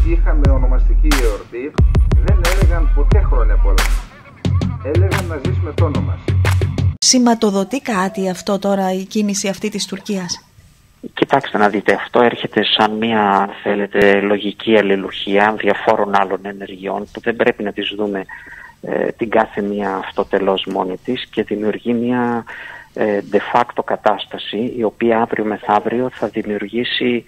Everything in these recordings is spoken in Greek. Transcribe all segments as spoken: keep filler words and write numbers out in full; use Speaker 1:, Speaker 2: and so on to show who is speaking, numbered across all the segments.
Speaker 1: είχαμε ονομαστική εορτή, δεν έλεγαν ποτέ χρόνια πολλά. Έλεγαν να ζεις με το όνομα.
Speaker 2: Σηματοδοτεί κάτι αυτό τώρα, η κίνηση αυτή της Τουρκίας?
Speaker 3: Κοιτάξτε να δείτε, αυτό έρχεται σαν μια, θέλετε, λογική αλληλουχία διαφόρων άλλων ενεργειών που δεν πρέπει να τις δούμε ε, την κάθε μία αυτοτελώς μόνη της και δημιουργεί μια ε, de facto κατάσταση η οποία αύριο μεθαύριο θα δημιουργήσει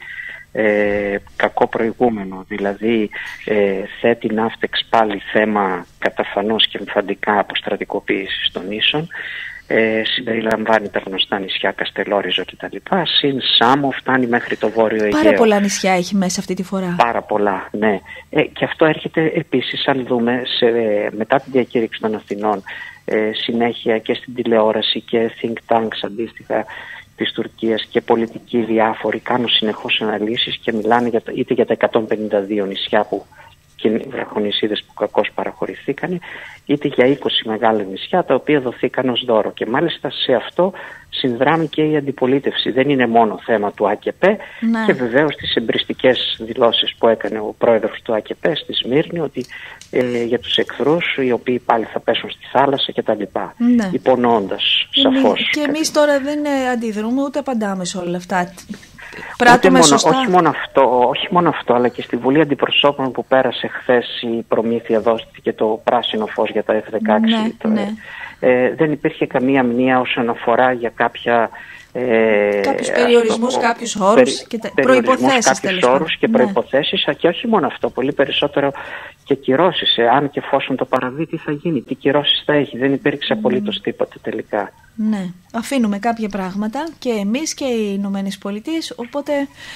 Speaker 3: ε, κακό προηγούμενο. Δηλαδή ε, θέτει Ναύτεξ πάλι θέμα καταφανώς και εμφαντικά αποστρατικοποίησης των ίσων. Ε, συμπεριλαμβάνει τα γνωστά νησιά Καστελόριζο κτλ. Συν Σάμο, φτάνει μέχρι το Βόρειο Αιγαίο.
Speaker 2: Πάρα πολλά νησιά έχει μέσα αυτή τη φορά.
Speaker 3: Πάρα πολλά, ναι. Ε, και αυτό έρχεται επίσης, αν δούμε, σε, μετά την διακήρυξη των Αθηνών, ε, συνέχεια και στην τηλεόραση και think tanks αντίστοιχα της Τουρκίας και πολιτικοί διάφοροι κάνουν συνεχώς αναλύσεις και μιλάνε για, είτε για τα εκατόν πενήντα δύο νησιά που βραχονησίδες που κακώς παραχωρηθήκαν, είτε για είκοσι μεγάλα νησιά τα οποία δοθήκαν ως δώρο. Και μάλιστα σε αυτό συνδράμει και η αντιπολίτευση. Δεν είναι μόνο θέμα του ΑΚΠ, ναι. Και βεβαίως τις εμπριστικές δηλώσεις που έκανε ο πρόεδρος του ΑΚΠ στη Σμύρνη ότι ε, για τους εχθρούς οι οποίοι πάλι θα πέσουν στη θάλασσα κτλ. Ναι. Υπονοώντας σαφώς.
Speaker 2: Και εμείς τώρα δεν αντιδρούμε ούτε απαντάμε σε όλα αυτά.
Speaker 3: Μόνο, όχι, μόνο αυτό, όχι μόνο αυτό, αλλά και στη Βουλή Αντιπροσώπων που πέρασε χθες η προμήθεια δόθηκε το πράσινο φως για τα εφ δεκαέξι. Ναι, το, ναι. Ε, δεν υπήρχε καμία μνήμα όσον αφορά για κάποια...
Speaker 2: Ε, κάποιους περιορισμούς, αυτό, κάποιους όρους περι, και προϋποθέσεις.
Speaker 3: Κάποιους όρους και προϋποθέσεις, ναι. Και όχι μόνο αυτό, πολύ περισσότερο και κυρώσεις. Ε, αν και εφόσον το παραβεί, τι θα γίνει, τι κυρώσεις θα έχει. Δεν υπήρξε απολύτως mm. τίποτα τελικά.
Speaker 2: Ναι, αφήνουμε κάποια πράγματα και εμείς και οι Ηνωμένες Πολιτείες, οπότε...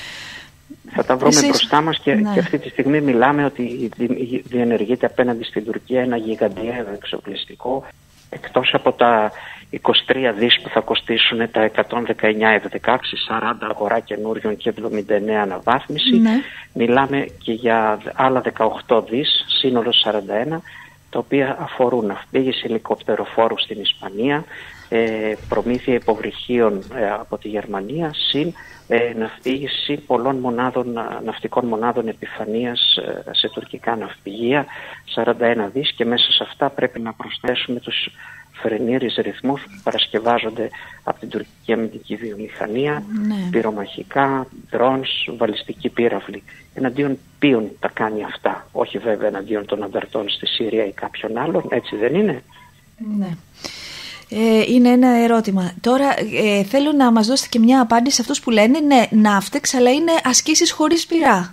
Speaker 3: Θα τα βρούμε εσείς... μπροστά μας και, ναι. Και αυτή τη στιγμή μιλάμε ότι διενεργείται απέναντι στην Τουρκία ένα γιγαντιαίο εξοπλιστικό, εκτός από τα είκοσι τρία δις που θα κοστίσουν τα εκατόν δεκαεννιά εφ δεκαέξι, σαράντα αγορά καινούριων και εβδομήντα εννέα αναβάθμιση. Ναι. Μιλάμε και για άλλα δεκαοκτώ δις, σύνολο σαράντα ένα, τα οποία αφορούν ναυπήγηση ελικοπτεροφόρου στην Ισπανία, ε, προμήθεια υποβρυχίων ε, από τη Γερμανία, συν ε, ναυπήγηση πολλών μονάδων, ναυτικών μονάδων επιφανείας ε, σε τουρκικά ναυπηγεία, σαράντα ένα δις, και μέσα σε αυτά πρέπει να προσθέσουμε τους φρενήρις ρυθμούς που παρασκευάζονται από την τουρκική αμυντική βιομηχανία, ναι. Πυρομαχικά, drones, βαλιστική πύραυλη. Εναντίον ποιον τα κάνει αυτά? Όχι βέβαια εναντίον των ανταρτών στη Συρία ή κάποιον άλλον, έτσι δεν είναι?
Speaker 2: Ναι. Ε, είναι ένα ερώτημα. Τώρα ε, θέλω να μας δώσετε και μια απάντηση σε αυτούς που λένε ναι, Ναύτεξ, αλλά είναι ασκήσεις χωρίς πυρά.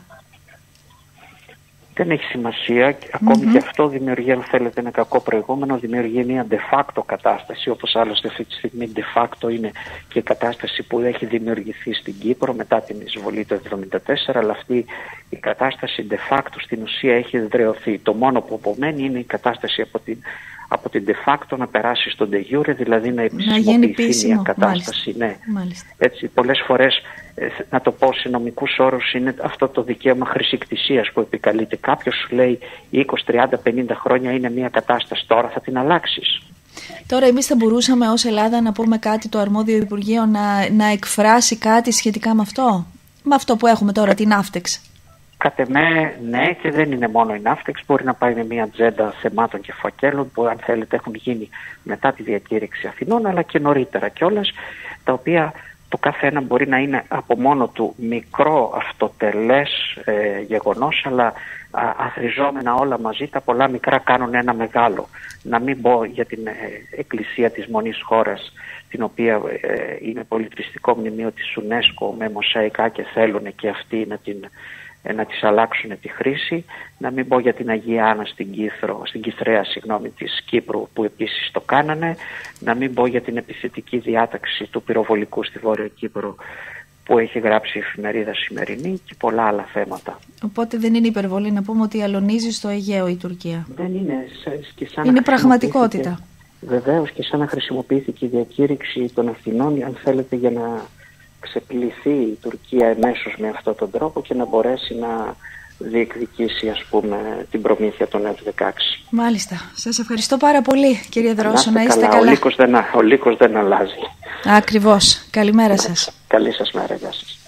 Speaker 3: Δεν έχει σημασία, ακόμη mm-hmm. και αυτό δημιουργεί, αν θέλετε, ένα κακό προηγούμενο, δημιουργεί μια de facto κατάσταση, όπως άλλωστε αυτή τη στιγμή de facto είναι και η κατάσταση που έχει δημιουργηθεί στην Κύπρο μετά την εισβολή του εβδομήντα τέσσερα, αλλά αυτή η κατάσταση de facto στην ουσία έχει εδραιωθεί. Το μόνο που απομένει είναι η κατάσταση από την, από την de facto να περάσει στον de jure, δηλαδή να επισημοποιηθεί μια κατάσταση. Ναι. Έτσι, πολλές φορές, να το πω σε νομικούς όρους, είναι αυτό το δικαίωμα χρησικτησίας που επικαλείται. Κάποιος σου λέει είκοσι, τριάντα, πενήντα χρόνια είναι μια κατάσταση, τώρα θα την αλλάξεις.
Speaker 2: Τώρα εμείς θα μπορούσαμε ως Ελλάδα να πούμε κάτι, το αρμόδιο Υπουργείο να, να εκφράσει κάτι σχετικά με αυτό, με αυτό που έχουμε τώρα, την Ναύτεξ?
Speaker 3: Κατ' εμέ, ναι, και δεν είναι μόνο η Ναύτεξ, μπορεί να πάει με μια ατζέντα θεμάτων και φακέλων που, αν θέλετε, έχουν γίνει μετά τη διακήρυξη Αθηνών, αλλά και νωρίτερα κιόλας, τα οποία το κάθε ένα μπορεί να είναι από μόνο του μικρό αυτοτελές ε, γεγονός, αλλά α, αθροιζόμενα όλα μαζί, τα πολλά μικρά κάνουν ένα μεγάλο. Να μην πω για την ε, Εκκλησία της Μονής Χώρας, την οποία ε, είναι πολιτιστικό μνημείο της UNESCO με μοσαϊκά και θέλουν και αυτοί να την... να τις αλλάξουν τη χρήση, να μην πω για την Αγία Άννα στην, Κίθρο, στην Κιθρέα συγγνώμη, της Κύπρου που επίσης το κάνανε, να μην πω για την επιθετική διάταξη του πυροβολικού στη Βόρεια Κύπρο που έχει γράψει η εφημερίδα Σημερινή και πολλά άλλα θέματα.
Speaker 2: Οπότε δεν είναι υπερβολή να πούμε ότι αλωνίζει στο Αιγαίο η Τουρκία?
Speaker 3: Δεν είναι. Και σαν
Speaker 2: είναι πραγματικότητα.
Speaker 3: Βεβαίως, και σαν να χρησιμοποιήθηκε η διακήρυξη των Αθηνών, αν θέλετε, για να ξεπληθεί η Τουρκία εμέσως με αυτόν τον τρόπο και να μπορέσει να διεκδικήσει, ας πούμε, την προμήθεια των εφ δεκαέξι.
Speaker 2: Μάλιστα. Σας ευχαριστώ πάρα πολύ, κύριε Δρόσο. Να, να είστε καλά. καλά.
Speaker 3: Ο λύκος δεν, ο λύκος δεν αλλάζει.
Speaker 2: Ακριβώς. Καλημέρα σας.
Speaker 3: Καλή σας μέρα. Γεια σας.